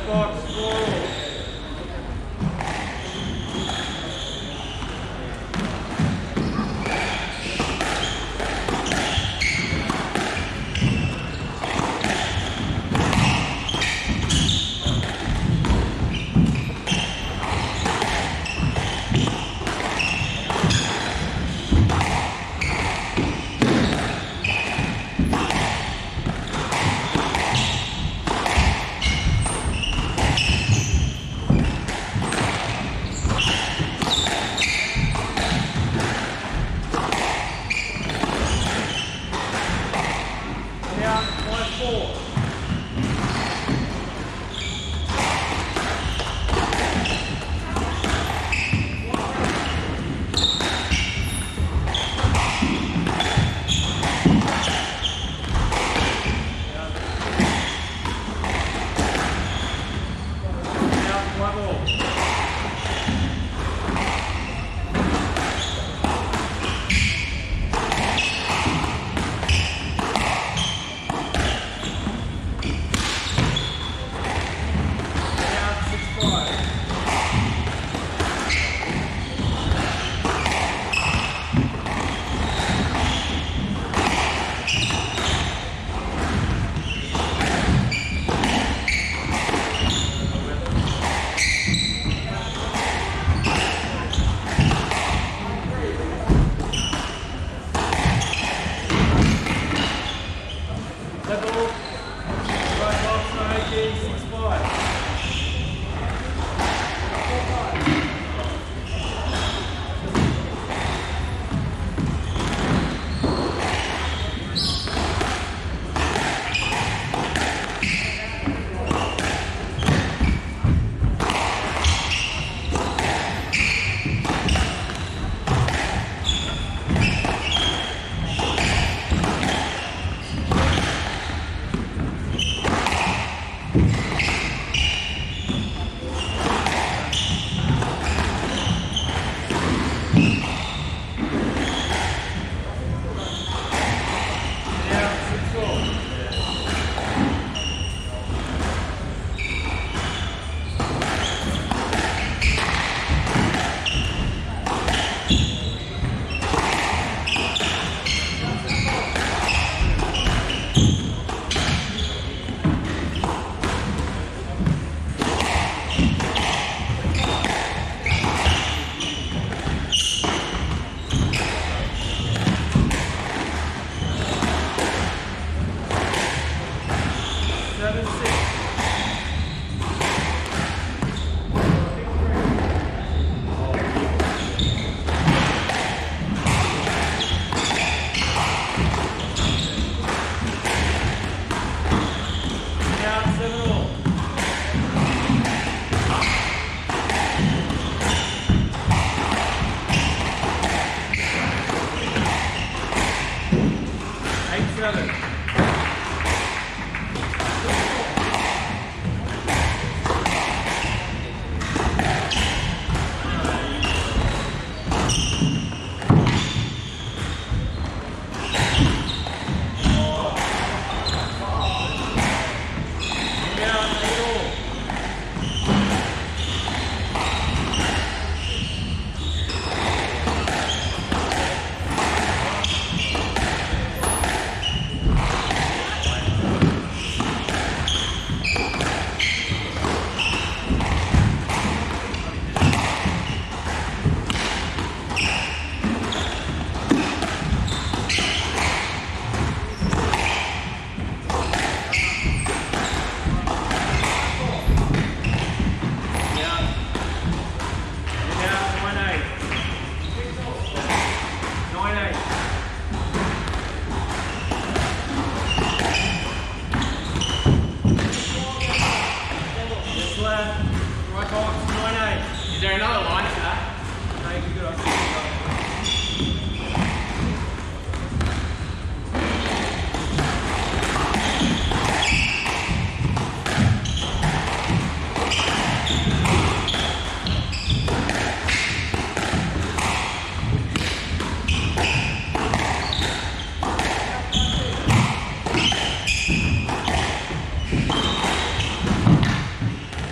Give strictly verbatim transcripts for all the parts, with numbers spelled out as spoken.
Down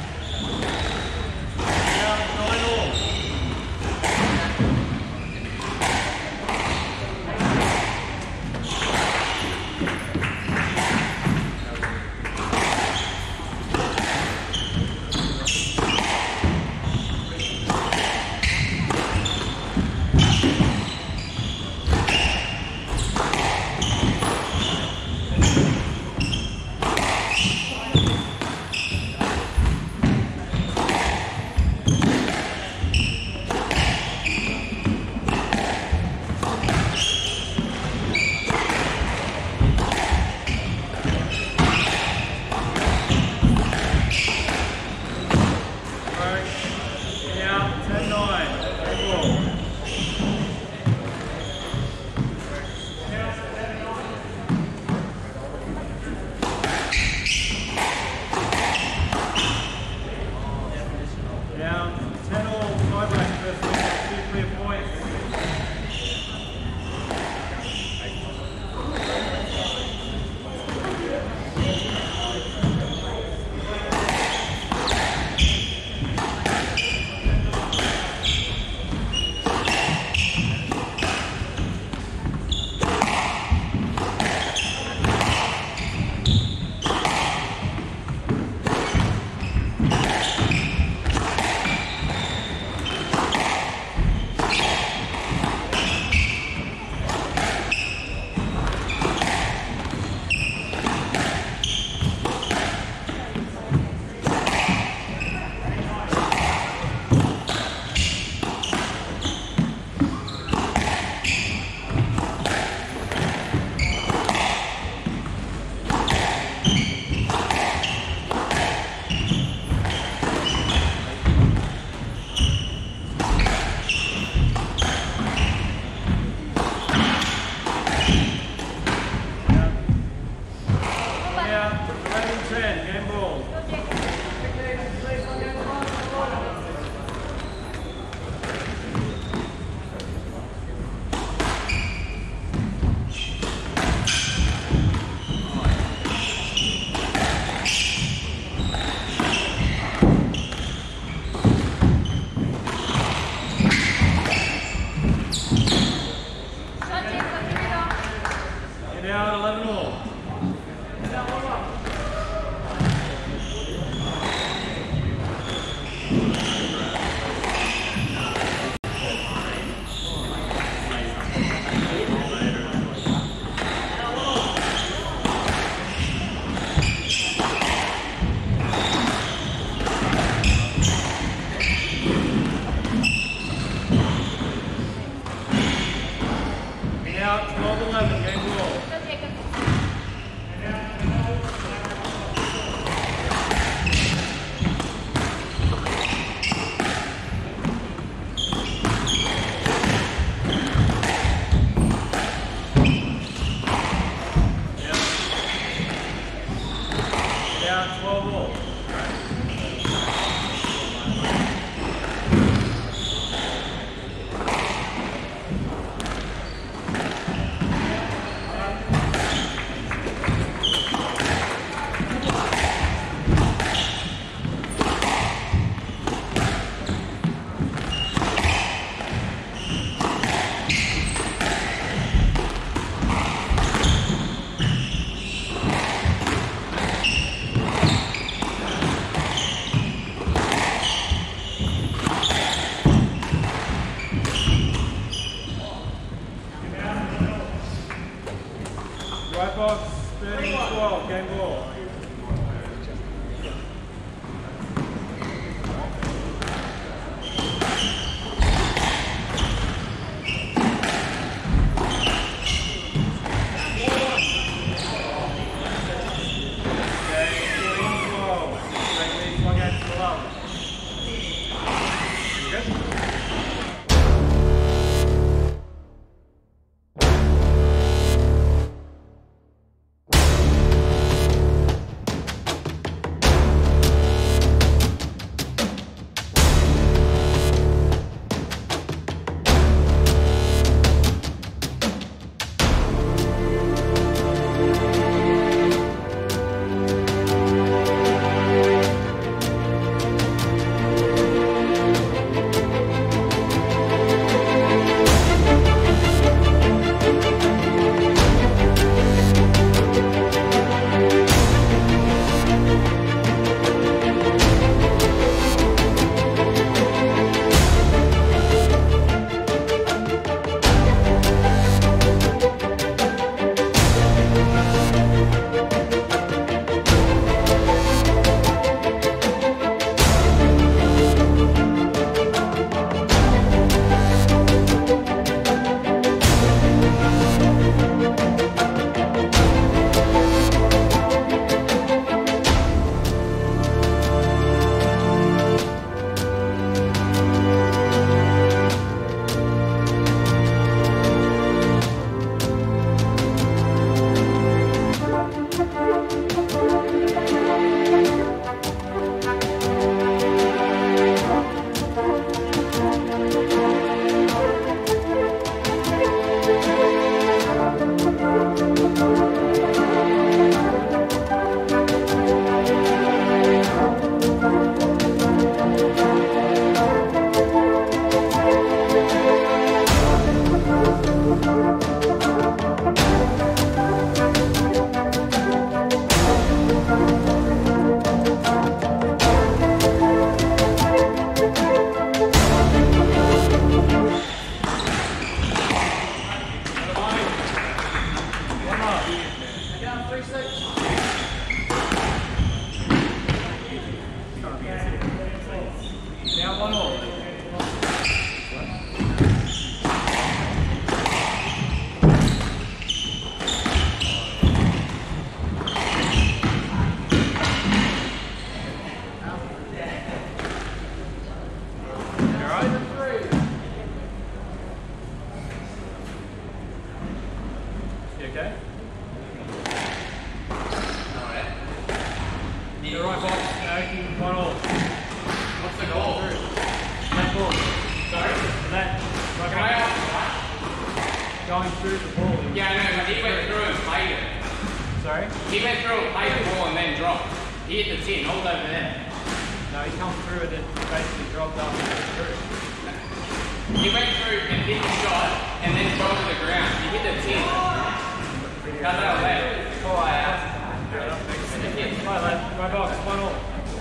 going through the ball. Yeah, I know, but he went through and played it. Sorry? He went through and played the ball and then dropped. He hit the tin, all over there. No, he come through and then basically dropped up and went through. He went through and hit the shot and then dropped to the ground. He hit the tin. How's that left? Oh, yeah. Right, lad. My box, one all.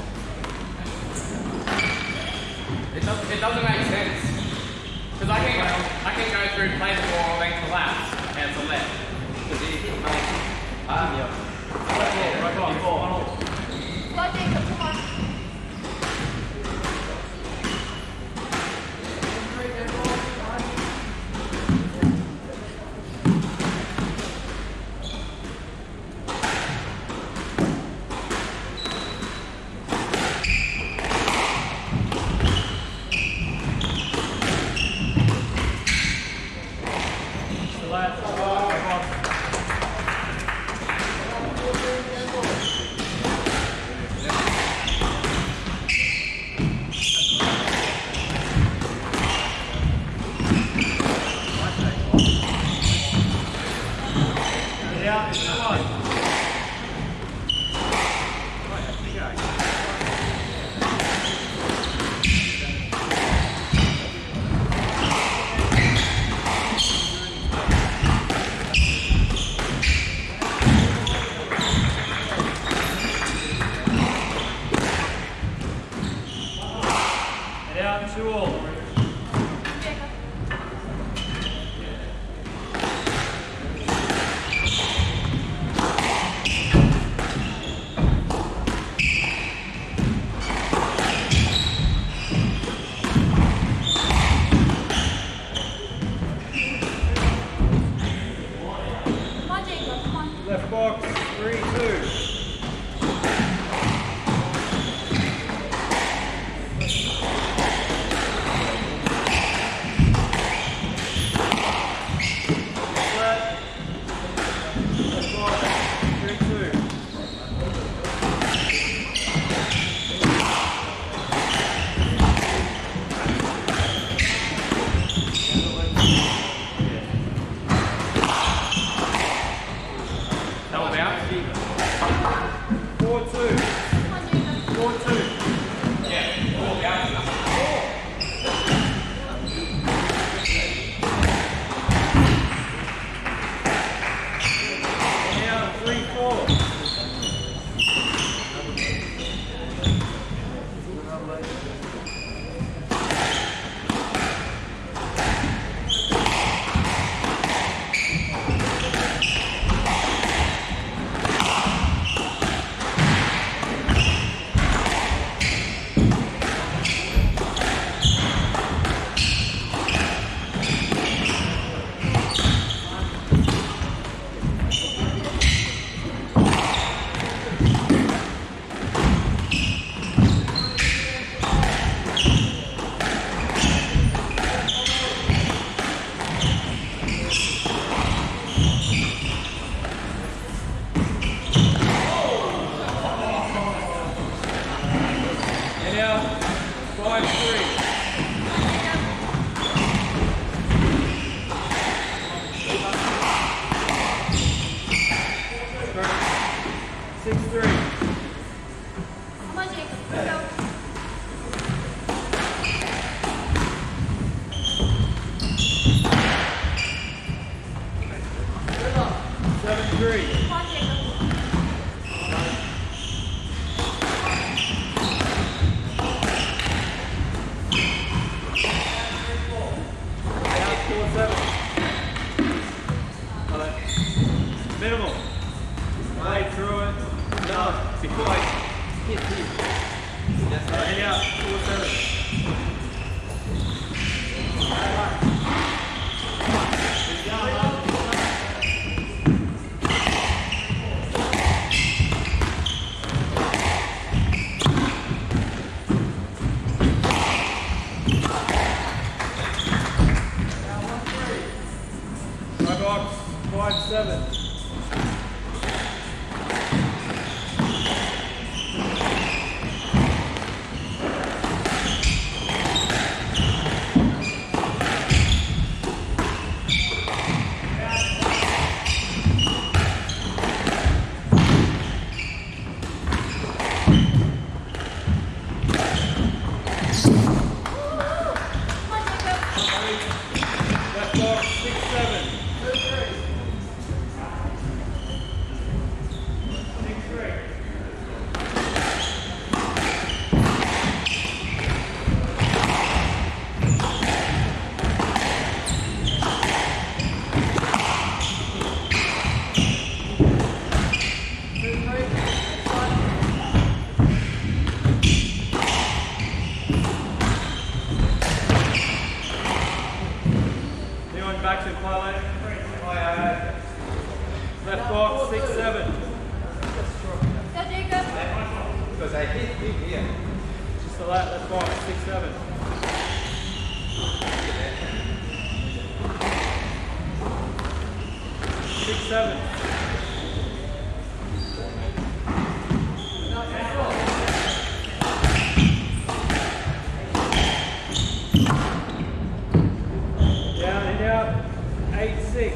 It doesn't, it doesn't make sense. Because I can, I can go through, play the ball, then collapse, and it's a left. Um, yeah. Right box, one all. Go, Jacob, come on. Left box, three, two. Minimal. Play through it. No. Before I hit him. Yes, right. Head out. Four seven. My box. Five seven. that's fine. Six, seven. Six, seven. Down and out. Eight, six.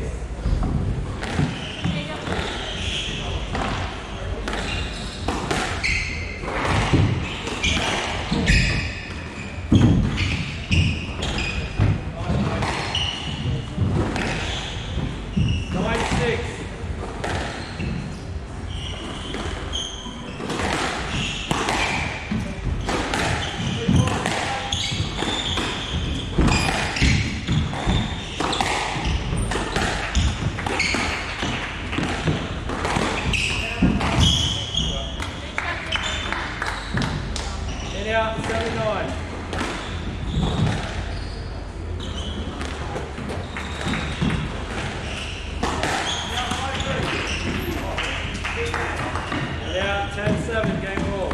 Out, seven, nine. Out, ten, seven, game ball.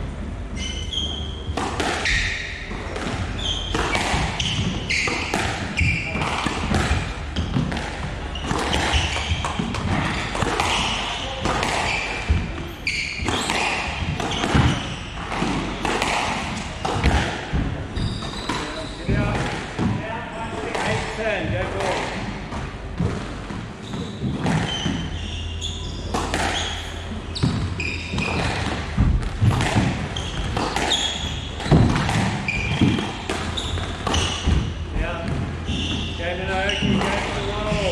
ten, go ball. Yeah. Game to Naoki, game to one all.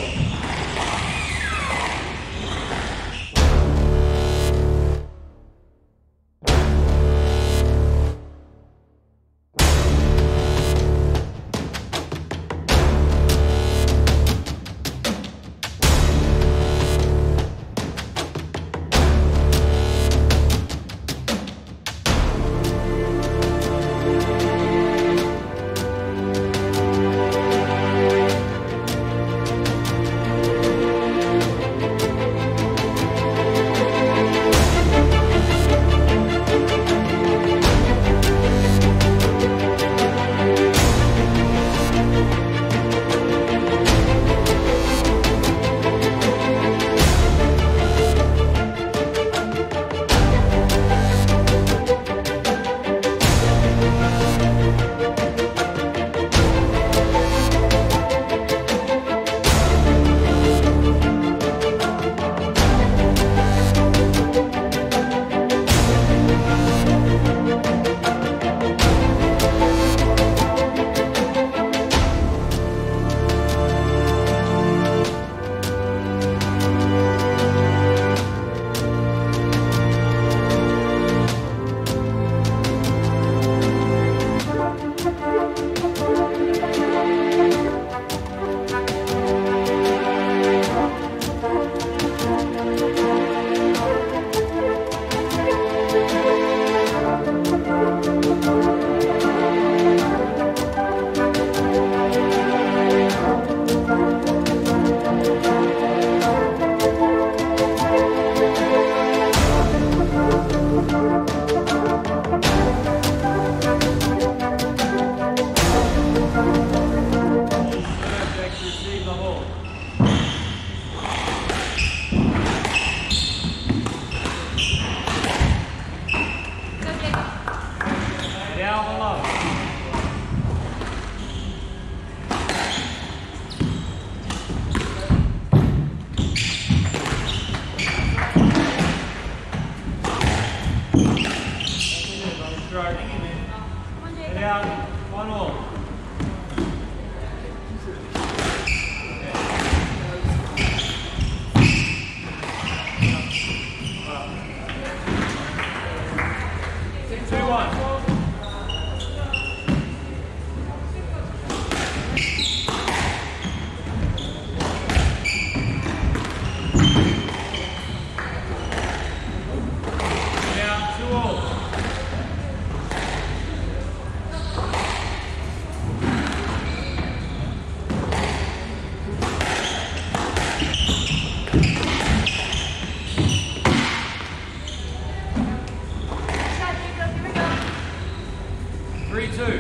three two.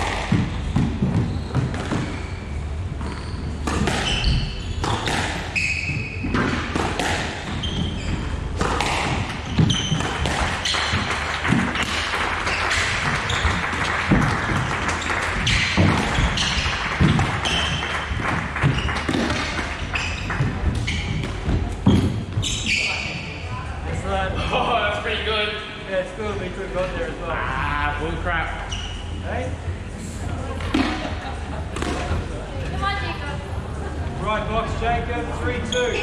Oh, that's pretty good. Yeah, it's good. We could have got there as well. Ah, bull crap. Hey? Come on, Jacob. Right box, Jacob. three two.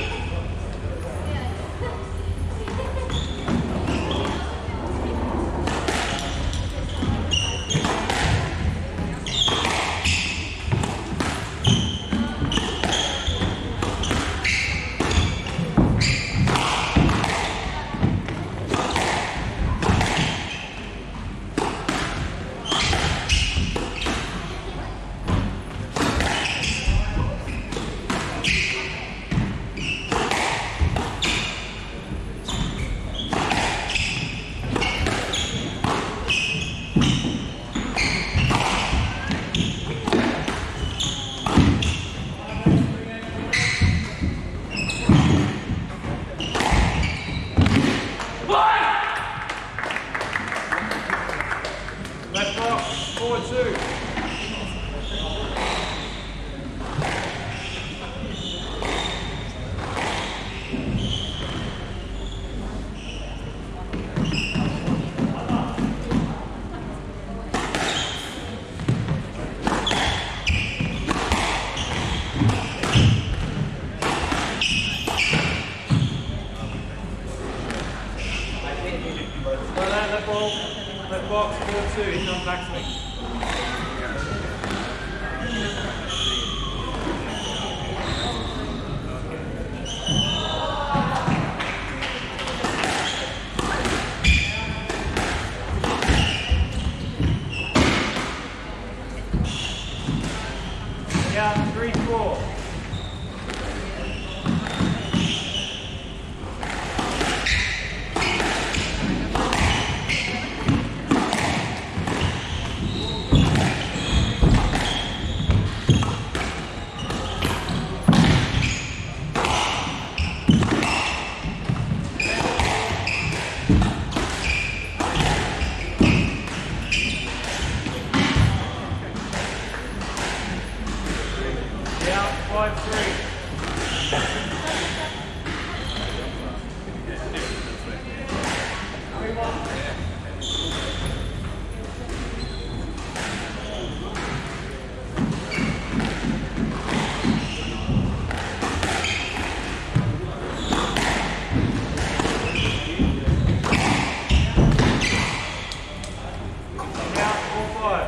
Left box, four two. So that left ball, left box, four two. He comes back to me. Yeah, three four. Yeah, five three. Yeah, four five.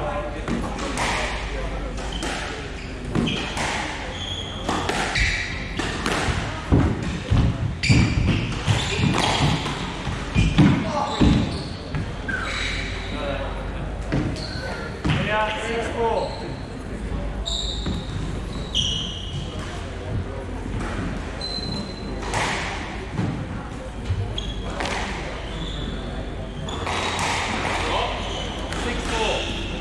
Yeah, six four. Six four.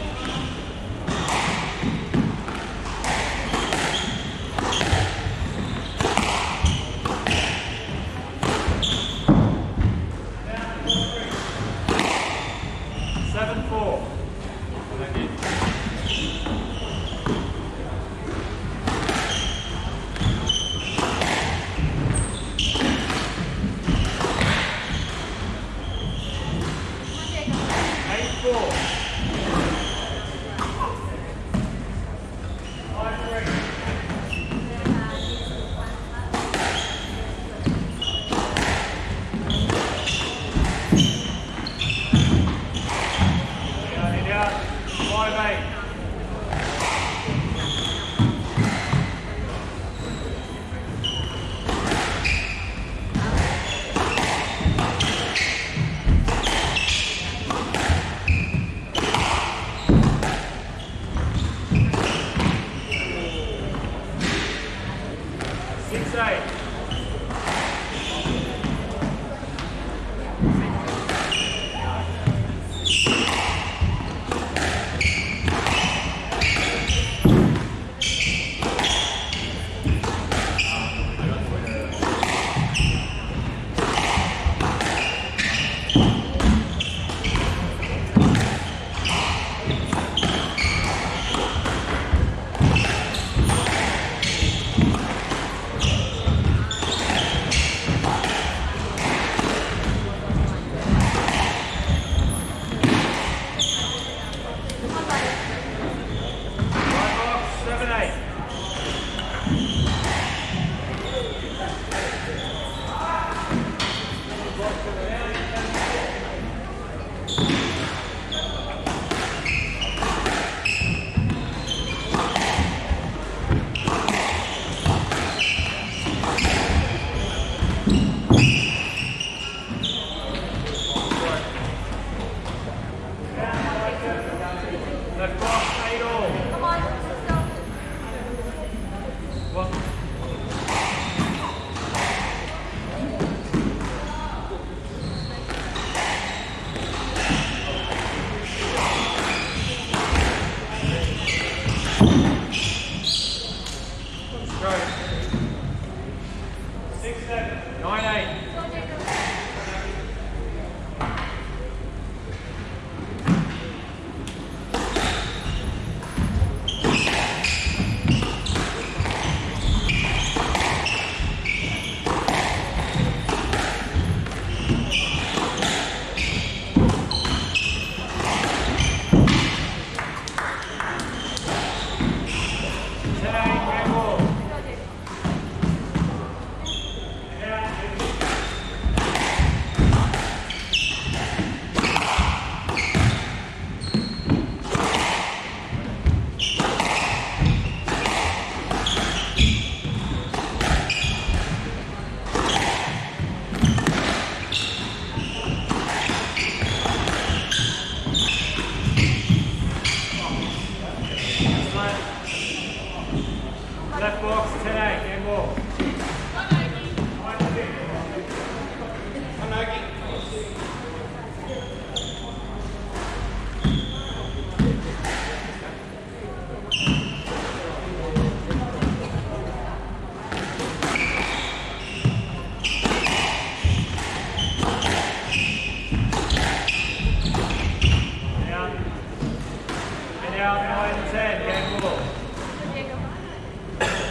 Seven four. Thank you. Eight four. Five three. Yeah, yeah. Five eight. Six eight. Left box, eight all. Come on, let's go. One. Six, seven, nine, eight. Go, Jacob. Ten, eight, game ball. Go, Jacob. Left box, ten, eight, game ball. Down. And out, nine, ten, game ball. Go, Jacob.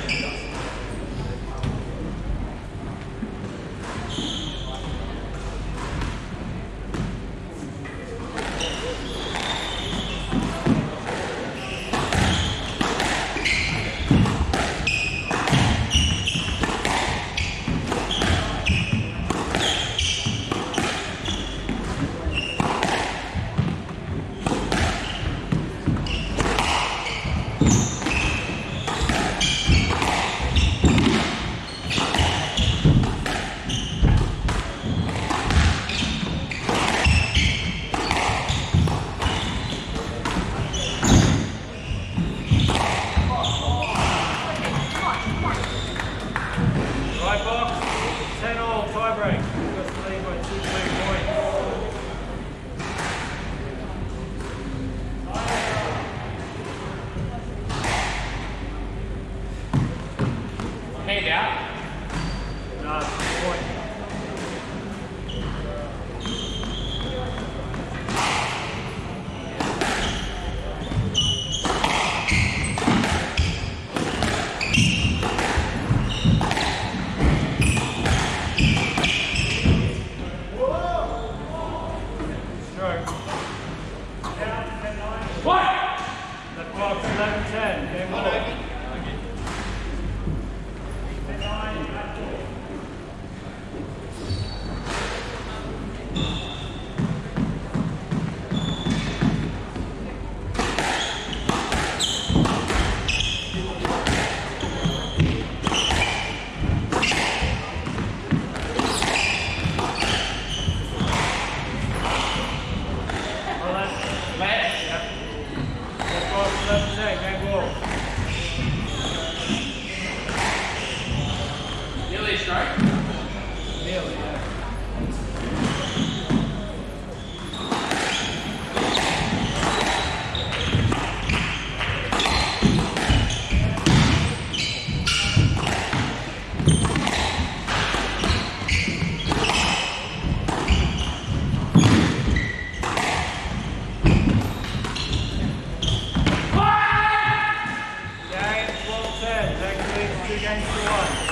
Right box, ten all, tie break. Got to lead by two, three points. Hand out. No, point. Stroke. What? Left box, eleven, ten, game ball. Nearly strike. Nearly, yeah. Game twelve ten, next week two games to one.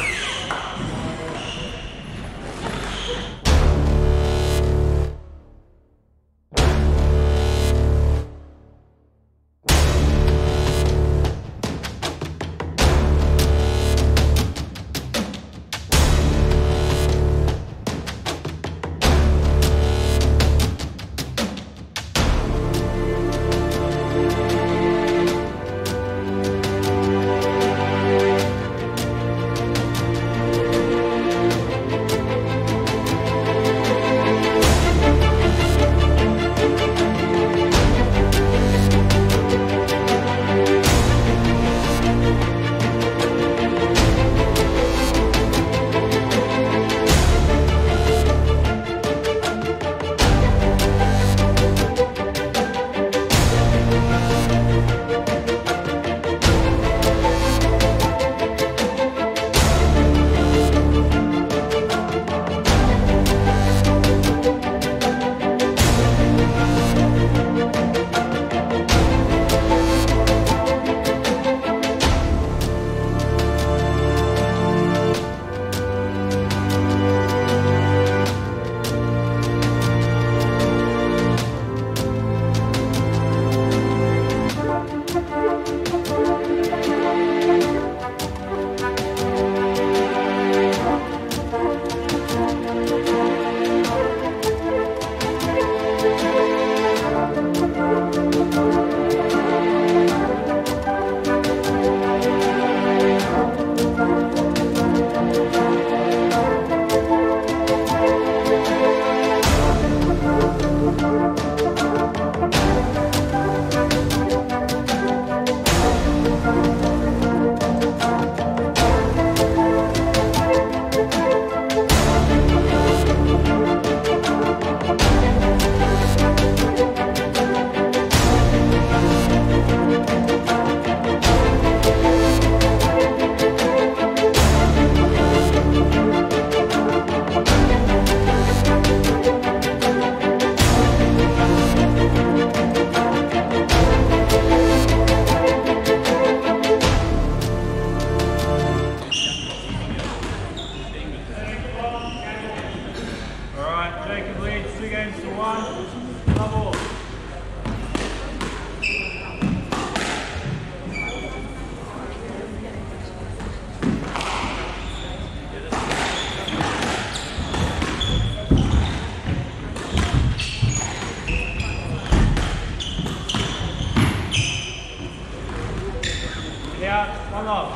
One up.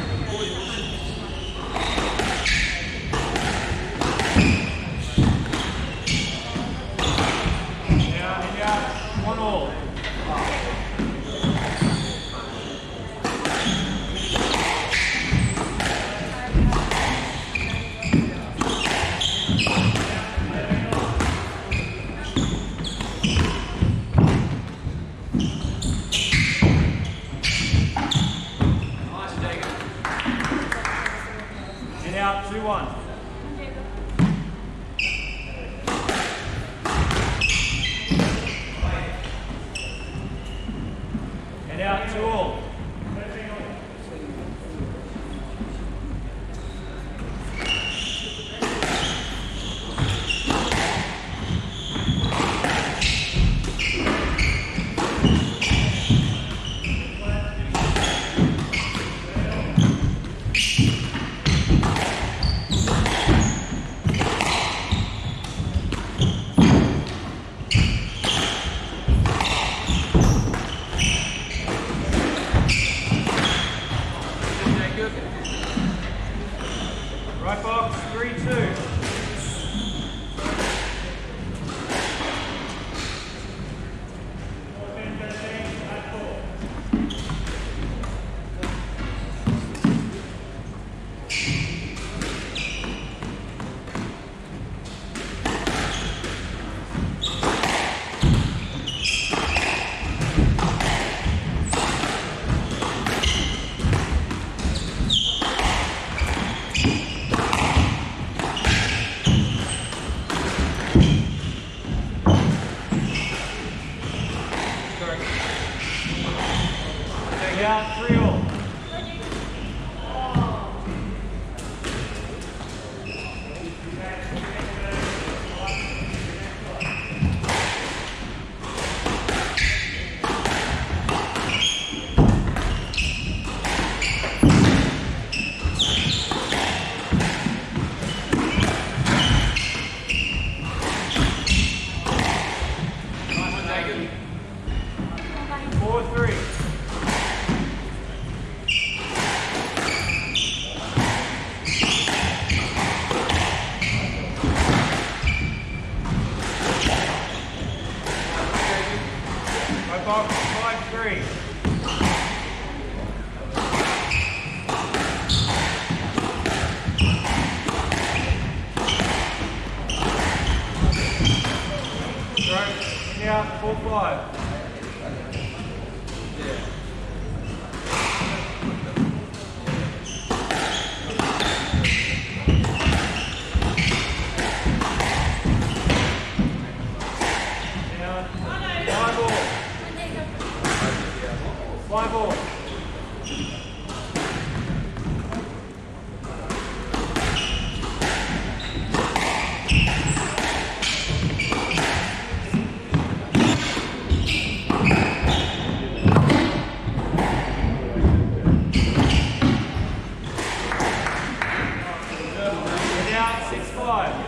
Yeah, and yeah, one all. And out, two one. And out, two all. Right box, three two. Yeah, three all. Four three. Right box, five three. Right, yeah, four five. Five all. And out, six five.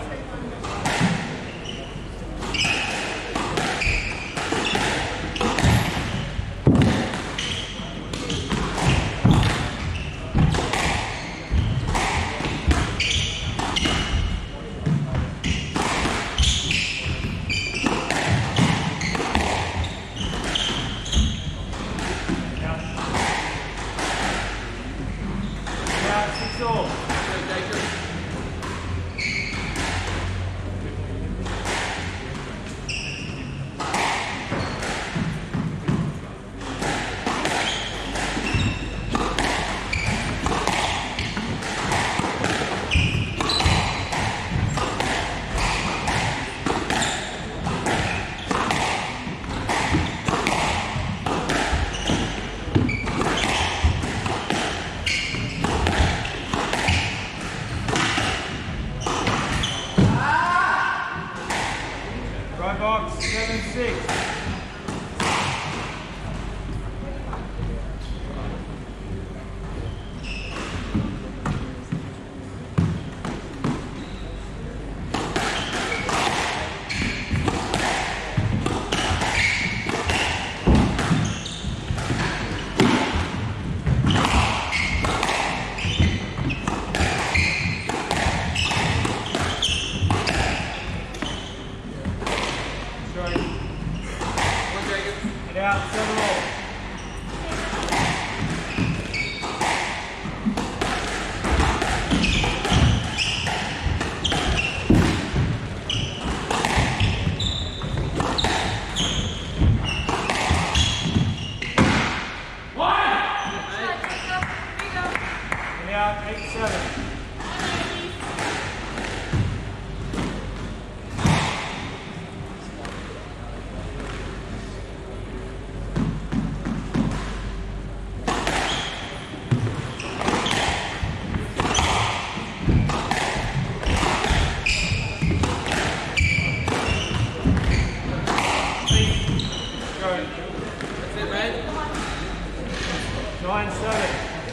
Nine, seven.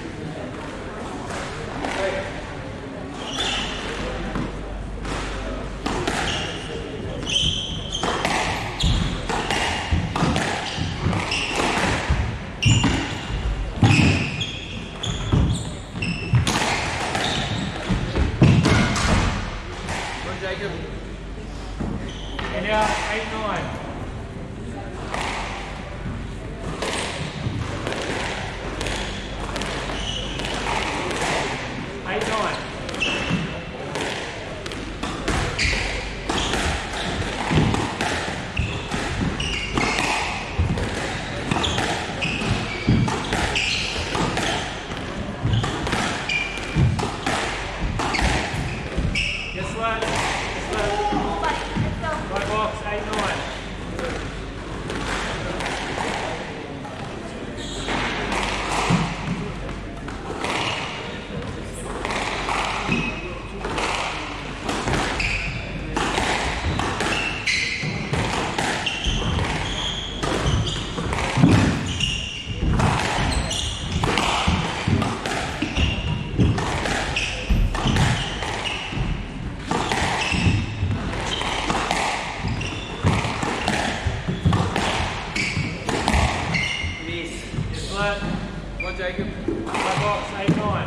Jacob. And out, eight, nine. Eight, nine. Yes, lad. Right box, eight, nine. Yes, lad. Come on, Jacob. Right box, eight, nine.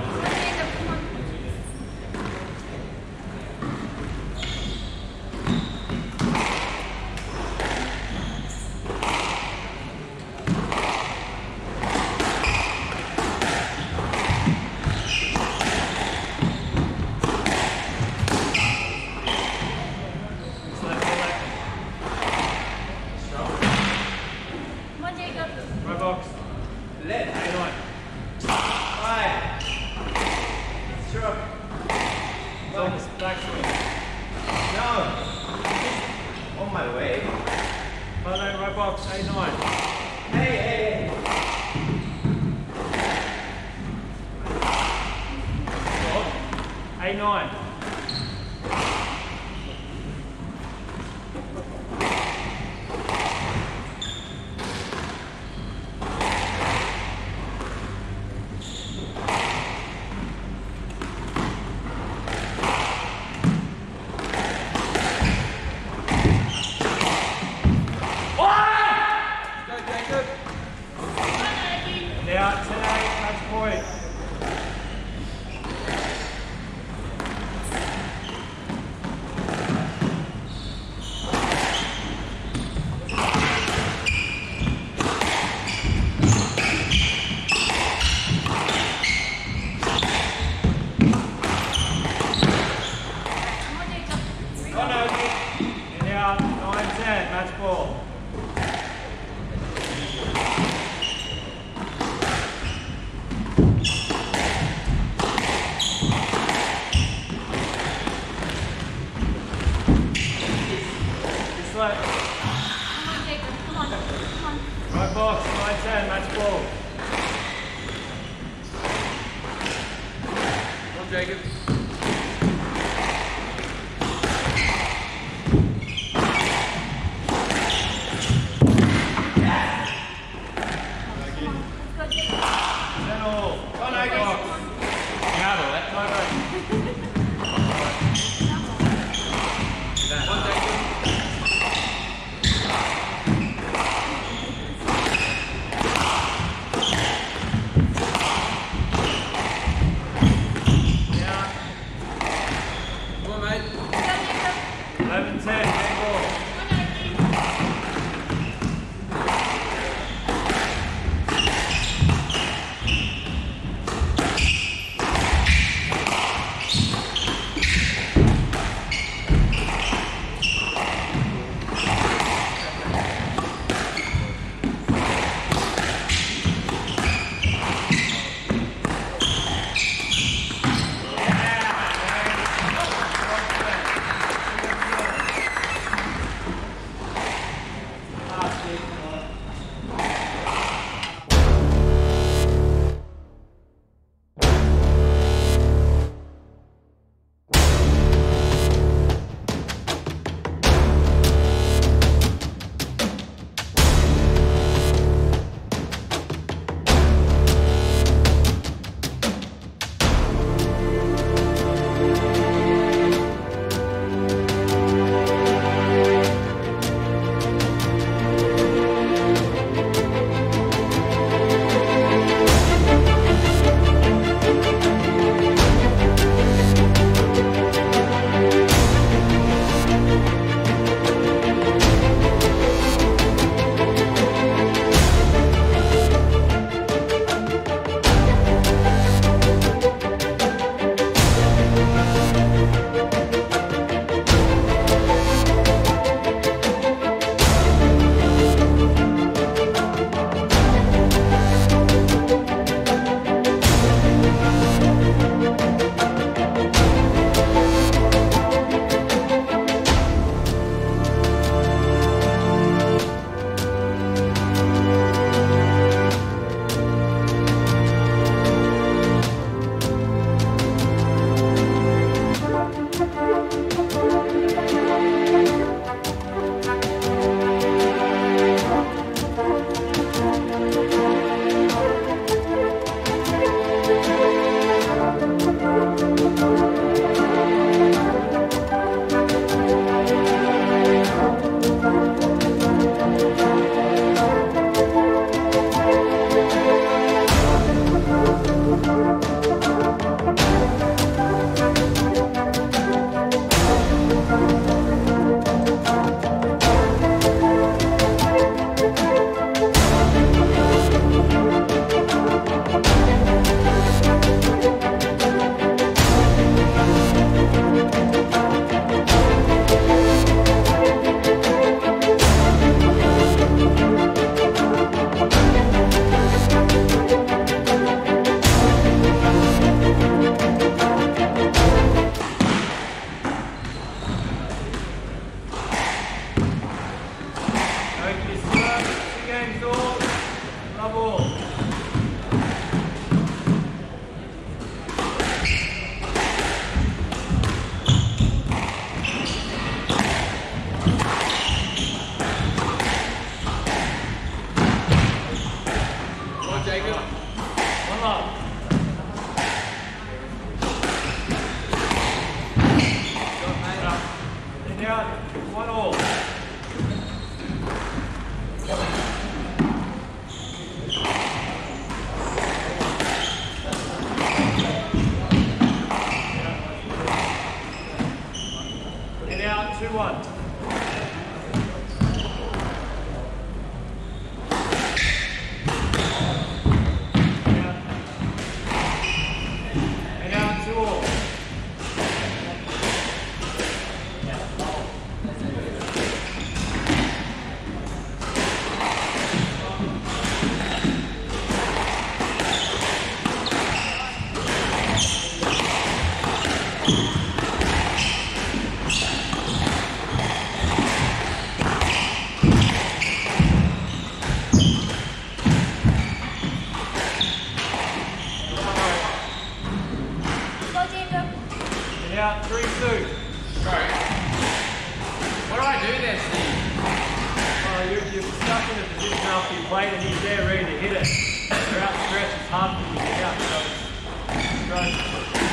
Right box. Left. Eight, nine. Five. Sure. Focus, back swing. No. On my way. Hold on, right box, eight, nine. Hey, hey, hey. Eight, nine. Go, Jacob. Now, ten, eight, match point. And now, nine, ten, match ball. This way. Right box, nine, ten, match ball. Come on, Jacob. Ten all. Come on, Right Jacob. box. Out of it. No, no. Come on, Jacob. Now, Come on, mate. eleven, ten, game ball. Jacob. One up. And now, one all. And out, two one. Out, three, two. Bro, what do I do there, Steve? Oh, you're, you're stuck in a position after you played and he's there ready to hit it. You're out stretch, it's hard for you to get out, so it's great.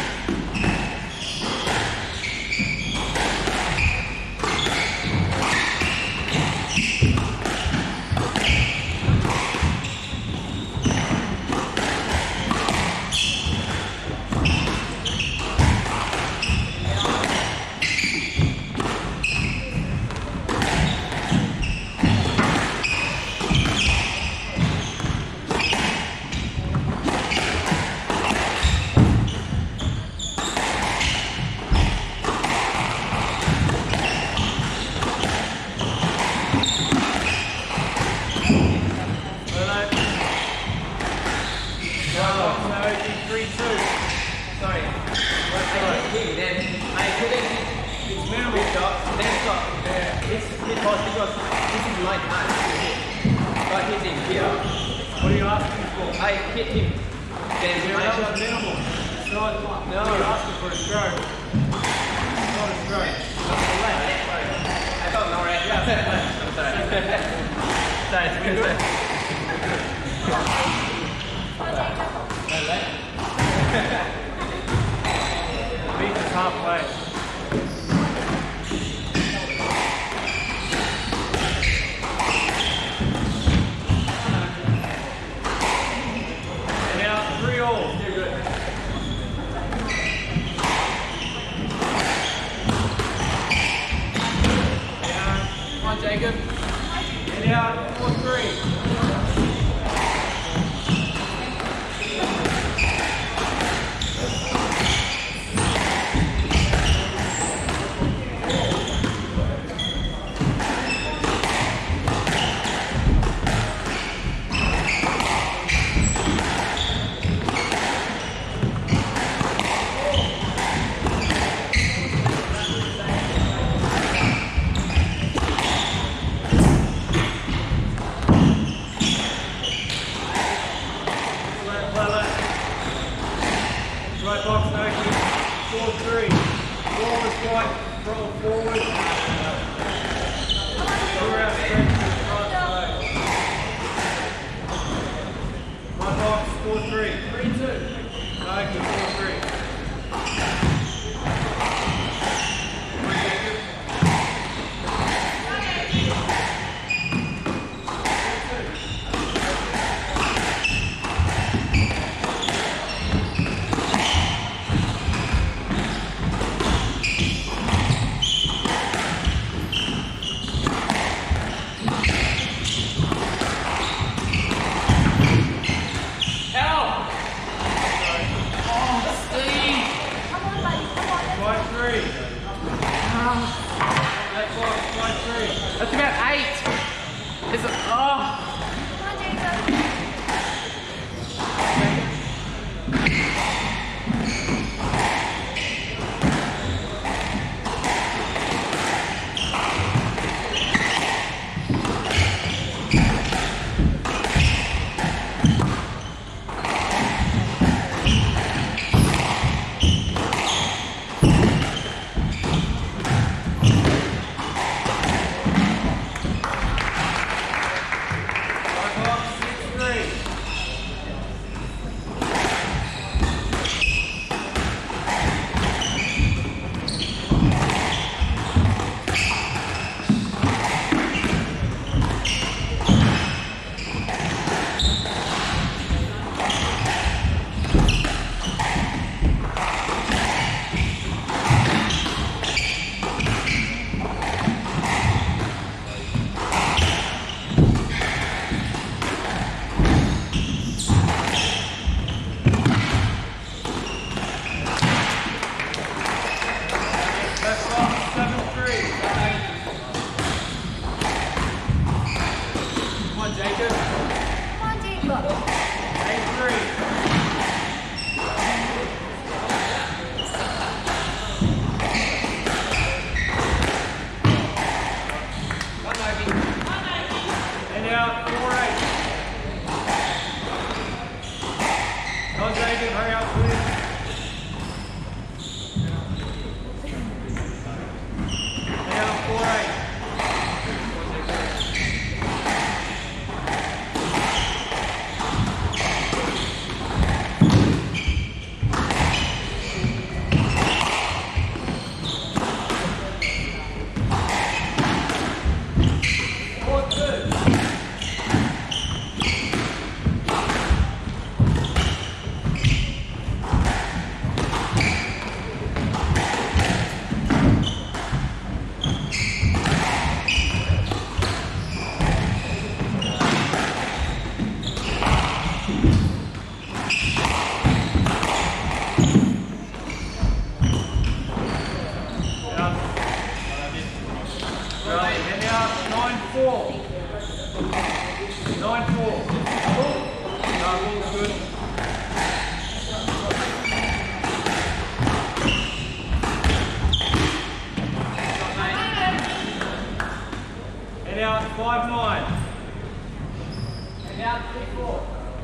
three two. Sorry. I hit him, then I couldn't hit. It's minimal shot, then stop. Yeah. It's because, because this is my time to hit. So I hit him here. What are you asking for? I hit him. Then Yeah, my that shot. was minimal. It's not, no, you're asking for a stroke. It's not a stroke. That's the left. I thought no, right? Yeah, it's the left. I'm sorry. Sorry, it's good. Beat is halfway. And now three all. You're good. Come on, Jacob. And now four three. Right box, no kick. four three. Forward fight, roll forward. Two round stretch to the front leg. Right box, four three. three two. No kick, four three. Help! Oh, Steve! And out, four eight. Come on, David, hurry up, please. And out, four eight. five nine. And now three four.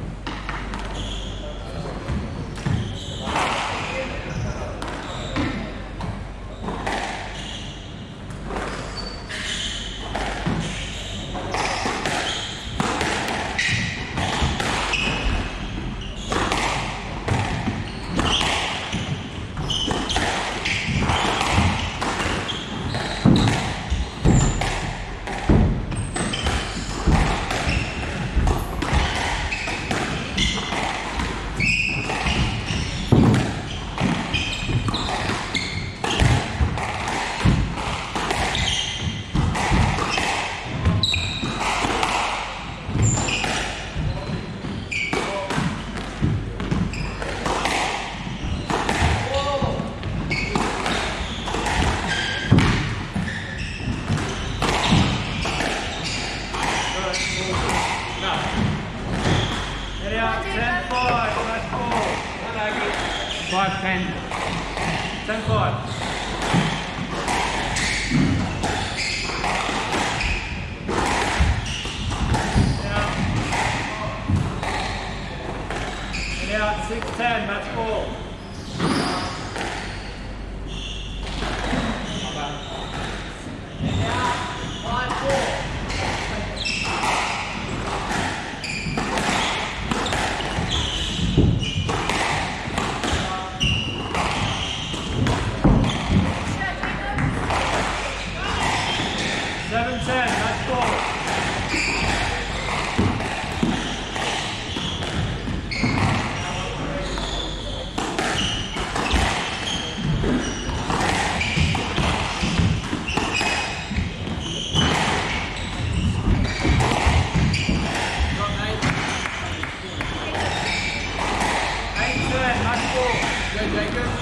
five ten. ten five. And out six ten, match ball. And out five four. seven ten, match ball. eight ten, match ball. Go Jacob.